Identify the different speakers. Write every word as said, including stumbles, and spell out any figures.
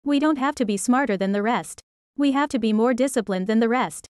Speaker 1: We don't have to be smarter than the rest. We have to be more disciplined than the rest.